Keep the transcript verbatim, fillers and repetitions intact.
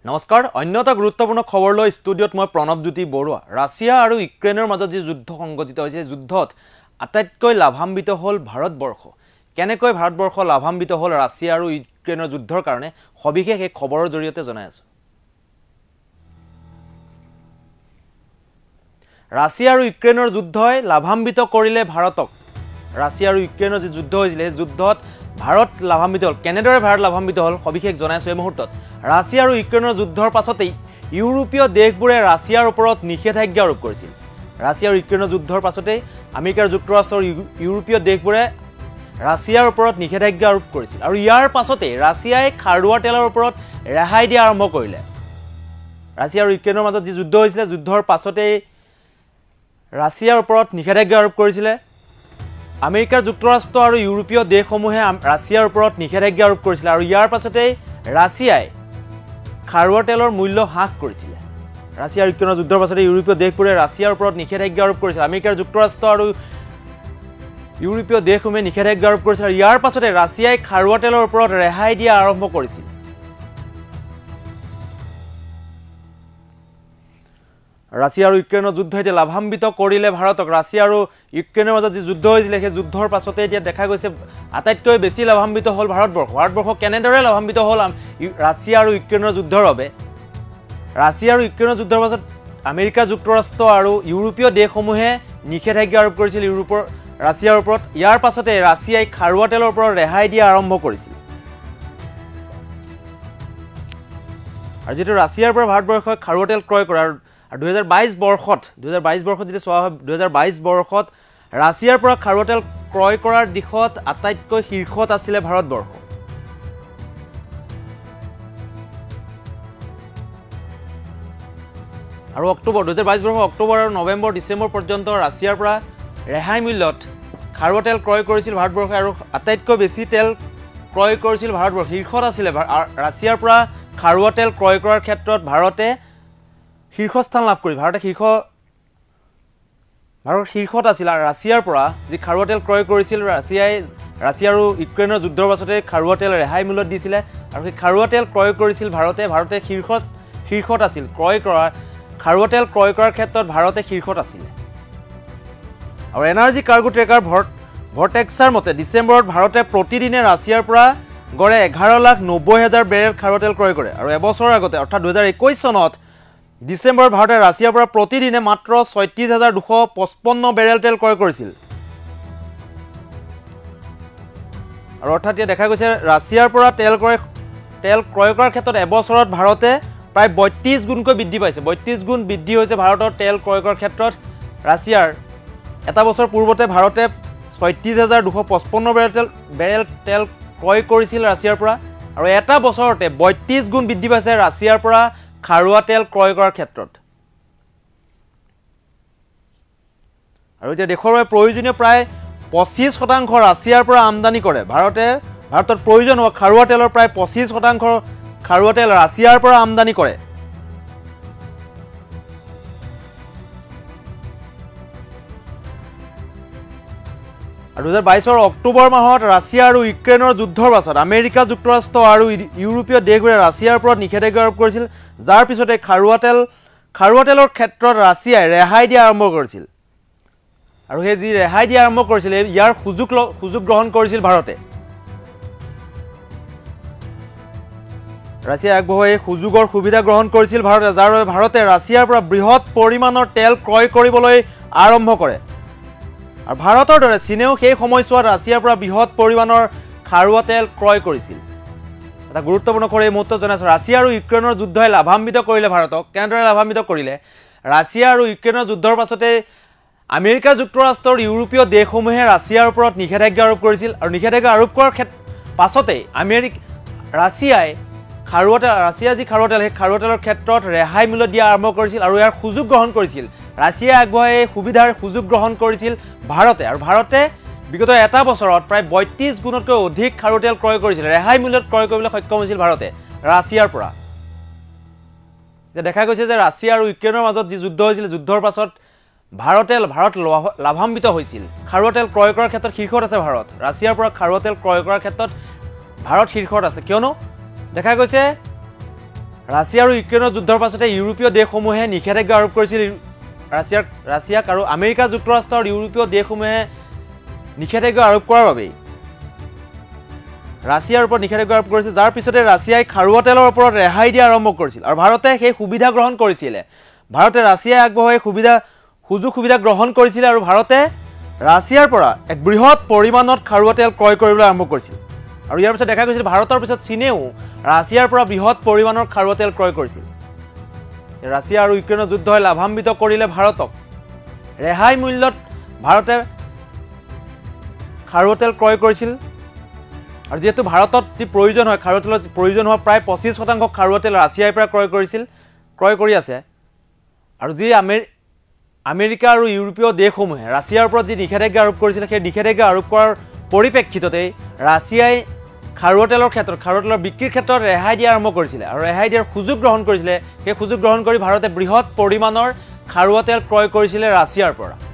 নমস্কাৰ অন্যটা গুৰুত্বপূৰ্ণ খবৰ লৈ ষ্টুডিঅত মই প্ৰণৱজ্যোতি বৰুৱা ৰাছিয়া আৰু ইউক্ৰেইনৰ মাজত যে যুদ্ধ সংগঠিত হৈছে যুদ্ধত আটাইতকৈ লাভান্বিত হ'ল ভাৰতবৰ্ষ কেনেকৈ ভাৰতবৰ্ষ লাভান্বিত হ'ল ৰাছিয়া আৰু ইউক্ৰেইনৰ যুদ্ধৰ কাৰণে সবিশেষ এই খবৰৰ জৰিয়তে জনাই আছো ৰাছিয়া আৰু ইউক্ৰেইনৰ যুদ্ধই লাভান্বিত কৰিলে ভাৰতক ৰাছিয়া আৰু ইউক্ৰেইনৰ যে যুদ্ধ হৈছিল এই যুদ্ধত ভাৰত লাভান্বিত হ'ল কেনেদৰে ভাৰত লাভান্বিত হ'ল সবিশেষ জনাই আছো এই মুহূৰ্তত ৰাছিয়া আৰু ইউক্ৰেইনৰ যুদ্ধৰ পাছতেই ইউৰোপীয় দেশবোৰে ৰাছিয়াৰ ওপৰত নিষেধাজ্ঞা আৰোপ কৰিছিল ৰাছিয়া আৰু ইউক্ৰেইনৰ যুদ্ধৰ পাছতেই আমেৰিকাৰ যুক্তৰাষ্ট্ৰৰ ইউৰোপীয় দেশবোৰে ৰাছিয়াৰ ওপৰত নিষেধাজ্ঞা আৰোপ কৰিছিল আৰু ইয়াৰ পাছতেই ৰাছিয়াই খাৰুৱা তেলৰ ওপৰত ৰেহাই দিয়া আৰম্ভ কৰিলে ৰাছিয়া আৰু ইউক্ৰেইনৰ মাজত যি যুদ্ধ হৈছিল যুদ্ধৰ পাছতেই ৰাছিয়াৰ ওপৰত নিষেধাজ্ঞা আৰোপ কৰিছিল আমেৰিকাৰ যুক্তৰাষ্ট্ৰ আৰু ইউৰোপীয় দেশসমূহে ৰাছিয়াৰ ওপৰত নিষেধাজ্ঞা আৰোপ কৰিছিল আৰু ইয়াৰ পাছতেই ৰাছিয়াই খাৰুৱা তেলৰ মূল্য হ্ৰাস কৰিছিল ৰাছিয়া আৰু ইউক্ৰেইনৰ যুদ্ধৰ পাছতে ইউৰোপীয় দেশবোৰে ৰাছিয়াৰ ওপৰত নিষেধাজ্ঞা আৰোপ কৰিছিল আমেৰিকাৰ যুক্তৰাষ্ট্ৰ আৰু ইউৰোপীয় দেশসমূহে নিষেধাজ্ঞা আৰোপ কৰিছিল আৰু ইয়াৰ পাছতে ৰাছিয়াই খাৰুৱা তেলৰ ওপৰত ৰেহাই দিয়া আৰম্ভ কৰিছিল ৰাছিয়া আৰু ইউক্ৰেইনৰ যুদ্ধ এতিয়া লাভান্বিত কৰিলে ভাৰতক ৰাছিয়া আৰু ইউক্ৰেইনৰ মাজত যি যুদ্ধ হৈছিল সেই যুদ্ধৰ পাছতে এতিয়া দেখা গৈছে আটাইতকৈ বেছি লাভান্বিত হ'ল ভাৰতবৰ্ষ ভাৰতবৰ্ষ কেনেদৰে লাভান্বিত হ'ল ৰাছিয়া আৰু ইউক্ৰেইনৰ যুদ্ধৰ বাবে ৰাছিয়া আৰু ইউক্ৰেইনৰ যুদ্ধৰ পাছত আমেৰিকা যুক্তৰাষ্ট্ৰ আৰু ইউৰোপীয় দেশসমূহে নিষেধাজ্ঞা আৰোপ কৰিছিল ইউৰোপৰ ৰাছিয়াৰ ওপৰত ইয়াৰ পাছতে ৰাছিয়াই খাৰুৱা তেলৰ ওপৰত ৰেহাই দিয়া আৰম্ভ কৰিছিল আৰু যিটো ৰাছিয়াৰ পৰা ভাৰতবৰ্ষই খাৰুৱা তেল ক্ৰয় কৰে আৰু দুহেজাৰ বাইছ বৰ্ষত দুহেজাৰ বাইছ বৰ্ষত যদি চোৱা হয় দুহেজাৰ বাইছ বৰ্ষত ৰাছিয়াৰ পৰা খাৰুৱা তেল ক্ৰয় কৰাৰ দিশত আটাইতকৈ শীৰ্ষত আছিলে ভাৰতবৰ্ষ আৰু অক্টোবৰ দুহেজাৰ বাইছ বৰ্ষৰ অক্টোবৰ আৰু নৱেম্বৰ ডিচেম্বৰ পৰ্যন্ত ৰাছিয়াৰ পৰা ৰেহাই মূল্যত খাৰুৱা তেল ক্ৰয় কৰিছিল ভাৰতবৰ্ষই আৰু আটাইতকৈ বেছি তেল ক্ৰয় কৰিছিল ভাৰতবৰ্ষ শীৰ্ষত আছিলে ৰাছিয়াৰ পৰা খাৰুৱা তেল ক্ৰয় কৰাৰ ক্ষেত্ৰত ভাৰতে শীৰ্ষস্থান লাভ কৰি ভাৰতে শীৰ্ষ ভাৰত শীৰ্ষত আছিল আৰু ৰাছিয়াৰ পৰা যি খাৰুৱা তেল ক্ৰয় কৰিছিল ৰাছিয়াই ৰাছিয়া আৰু ইউক্ৰেইনৰ যুদ্ধৰ পাছতে খাৰুৱা তেল ৰেহাই মূল্যত দিছিলে আৰু সেই খাৰুৱা তেল ক্ৰয় কৰিছিল ভাৰতে ভাৰতে শীৰ্ষত শীৰ্ষত আছিল ক্ৰয় কৰা খাৰুৱা তেল ক্ৰয় কৰাৰ ক্ষেত্ৰত ভাৰতে শীৰ্ষত আছিলে আৰু এনাৰ্জি কাৰ্গো ট্ৰেকাৰ ভৰ্ট ভৰ্টেক্সাৰ মতে ডিচেম্বৰত ভাৰতে প্ৰতিদিনে ৰাছিয়াৰ পৰা গড়ে এঘাৰ লাখ নব্বৈ হাজাৰ বেৰেল খাৰুৱা তেল ক্ৰয় কৰে আৰু এবছৰৰ আগতে অৰ্থাৎ দুহেজাৰ একৈছ চনত ডিচেম্বৰ ভাৰতে ৰাছিয়াৰ পৰা প্ৰতিদিনে মাত্ৰ ছয়ত্ৰিছ হাজাৰ দুশ পঁচপন্ন বেৰেল তেল ক্ৰয় কৰিছিল আৰু অৰ্থাৎ এতিয়া দেখা গৈছে ৰাছিয়াৰ পৰা তেল ক্ৰয় তেল ক্ৰয় কৰাৰ ক্ষেত্ৰত এবছৰত ভাৰতে প্ৰায় বত্ৰিছ গুণকৈ বৃদ্ধি পাইছে বত্ৰিছ গুণ বৃদ্ধি হৈছে ভাৰতৰ তেল ক্ৰয় কৰাৰ ক্ষেত্ৰত ৰাছিয়াৰ এটা বছৰ পূৰ্বতে ভাৰতে ছয়ত্ৰিছ হাজাৰ দুশ পঁচপন্ন বেৰেল তেল বেৰেল তেল ক্ৰয় কৰিছিল ৰাছিয়াৰ পৰা আৰু এটা বছৰতে বত্ৰিছ গুণ বৃদ্ধি পাইছে ৰাছিয়াৰ পৰা খাৰুৱা তেল ক্ৰয় কৰাৰ ক্ষেত্ৰত আৰু এতিয়া দেশৰ বাবে প্ৰয়োজনীয় প্ৰায় পঁচিছ শতাংশ ৰাছিয়াৰ পৰা আমদানি কৰে ভাৰতে ভাৰতত প্ৰয়োজন হোৱা খাৰুৱা তেলৰ প্ৰায় পঁচিছ শতাংশ খাৰুৱা তেল ৰাছিয়াৰ পৰা আমদানি কৰে আৰু দুহেজাৰ বাইছৰ অক্টোবৰ মাহত ৰাছিয়া আৰু ইউক্ৰেইনৰ যুদ্ধৰ পাছত আমেৰিকা যুক্তৰাষ্ট্ৰ আৰু ইউৰোপীয় দেশবোৰে ৰাছিয়াৰ ওপৰত নিষেধাজ্ঞা আৰোপ কৰিছিল যাৰ পিছতে খাৰুৱা তেল খাৰুৱা তেলৰ ক্ষেত্ৰত ৰাছিয়াই ৰেহাই দিয়া আৰম্ভ কৰিছিল আৰু সেই যি ৰেহাই দিয়া আৰম্ভ কৰিছিল ইয়াৰ সুযোগ সুযোগ গ্ৰহণ কৰিছিল ভাৰতে ৰাছিয়াই আগবঢ়োৱা এই সুযোগৰ সুবিধা গ্ৰহণ কৰিছিল ভাৰতে যাৰ বাবে ভাৰতে ৰাছিয়াৰ পৰা বৃহৎ পৰিমাণৰ তেল ক্ৰয় কৰিবলৈ আৰম্ভ কৰে আৰু ভাৰতৰ দৰে চীনেও সেই সময়ছোৱাত ৰাছিয়াৰ পৰা বৃহৎ পৰিমাণৰ খাৰুৱা তেল ক্ৰয় কৰিছিল এটা গুৰুত্বপূৰ্ণ কৰি এই মুহূৰ্তত জনাইছোঁ ৰাছিয়া আৰু ইউক্ৰেইনৰ যুদ্ধই লাভান্বিত কৰিলে ভাৰতক কেনেদৰে লাভান্বিত কৰিলে ৰাছিয়া আৰু ইউক্ৰেইনৰ যুদ্ধৰ পাছতে আমেৰিকা যুক্তৰাষ্ট্ৰৰ ইউৰোপীয় দেশসমূহে ৰাছিয়াৰ ওপৰত নিষেধাজ্ঞা আৰোপ কৰিছিল আৰু নিষেধাজ্ঞা আৰোপ কৰাৰ পাছতেই আমেৰিকা ৰাছিয়াই খাৰুৱা তেল ৰাছিয়া যি খাৰুৱা তেল সেই খাৰুৱা তেলৰ ক্ষেত্ৰত ৰেহাই মূল্য দিয়া আৰম্ভ কৰিছিল আৰু ইয়াৰ সুযোগ গ্ৰহণ কৰিছিল ৰাছিয়াই আগবঢ়াই এই সুবিধাৰ সুযোগ গ্ৰহণ কৰিছিল ভাৰতে আৰু ভাৰতে বিগত এটা বছৰত প্ৰায় বত্ৰিছ গুণতকৈ অধিক খাৰুৱা তেল ক্ৰয় কৰিছিল ৰেহাই মূল্যত ক্ৰয় কৰিবলৈ সক্ষম হৈছিল ভাৰতে ৰাছিয়াৰ পৰা যে দেখা গৈছে যে ৰাছিয়া আৰু ইউক্ৰেইনৰ মাজত যি যুদ্ধ হৈছিল যুদ্ধৰ পাছত ভাৰতে ভাৰত লাভান্বিত হৈছিল খাৰুৱা তেল ক্ৰয় কৰাৰ ক্ষেত্ৰত শীৰ্ষত আছে ভাৰত ৰাছিয়াৰ পৰা খাৰুৱা তেল ক্ৰয় কৰাৰ ক্ষেত্ৰত ভাৰত শীৰ্ষত আছে কিয়নো দেখা গৈছে ৰাছিয়া আৰু ইউক্ৰেইনৰ যুদ্ধৰ পাছতে ইউৰোপীয় দেশসমূহে নিষেধাজ্ঞা আৰোপ কৰিছিল ৰাছিয়াৰ ৰাছিয়াক আৰু আমেৰিকা যুক্তৰাষ্ট্ৰৰ ইউৰোপীয় দেশসমূহে নিষেধাজ্ঞা আৰোপ কৰাৰ বাবেই ৰাছিয়াৰ ওপৰত নিষেধাজ্ঞা আৰোপ কৰিছিল, যাৰ পিছতে ৰাছিয়াই খাৰুৱা তেলৰ ওপৰত ৰেহাই দিয়া আৰম্ভ কৰিছিল আৰু ভাৰতে সেই সুবিধা গ্ৰহণ কৰিছিলে। ভাৰতে ৰাছিয়াই আগবঢ়াই সুবিধা সুযোগ সুবিধা গ্ৰহণ কৰিছিলে আৰু ভাৰতে ৰাছিয়াৰ পৰা এক বৃহৎ পৰিমাণত খাৰুৱা তেল ক্ৰয় কৰিবলৈ আৰম্ভ কৰিছিল আৰু ইয়াৰ পিছত দেখা গৈছিল ভাৰতৰ পিছত চীনেও ৰাছিয়াৰ পৰা বৃহৎ পৰিমাণৰ খাৰুৱা তেল ক্ৰয় কৰিছিল। ৰাছিয়া আৰু ইউক্ৰেইনৰ যুদ্ধই লাভান্বিত কৰিলে ভাৰতক। ৰেহাই মূল্যত ভাৰতে খাৰুৱা তেল ক্ৰয় কৰিছিল আৰু যেহেতু ভাৰতত যি প্ৰয়োজন হয় খাৰুৱা তেলৰ প্ৰয়োজন হোৱা প্ৰায় পঁচিছ শতাংশ খাৰুৱা তেল ৰাছিয়াৰ পৰা ক্ৰয় কৰিছিল ক্ৰয় কৰি আছে আৰু যি আমেৰি আমেৰিকা আৰু ইউৰোপীয় দেশসমূহে ৰাছিয়াৰ ওপৰত যি নিষেধাজ্ঞা আৰোপ কৰিছিলে সেই নিষেধাজ্ঞা আৰোপ কৰাৰ পৰিপ্ৰেক্ষিততেই ৰাছিয়াই খাৰুৱা তেলৰ ক্ষেত্ৰত খাৰুৱা তেলৰ বিক্ৰীৰ ক্ষেত্ৰত ৰেহাই দিয়া আৰম্ভ কৰিছিলে আৰু ৰেহাই দিয়াৰ সুযোগ গ্ৰহণ কৰিছিলে। সেই সুযোগ গ্ৰহণ কৰি ভাৰতে বৃহৎ পৰিমাণৰ খাৰুৱা তেল ক্ৰয় কৰিছিলে ৰাছিয়াৰ পৰা।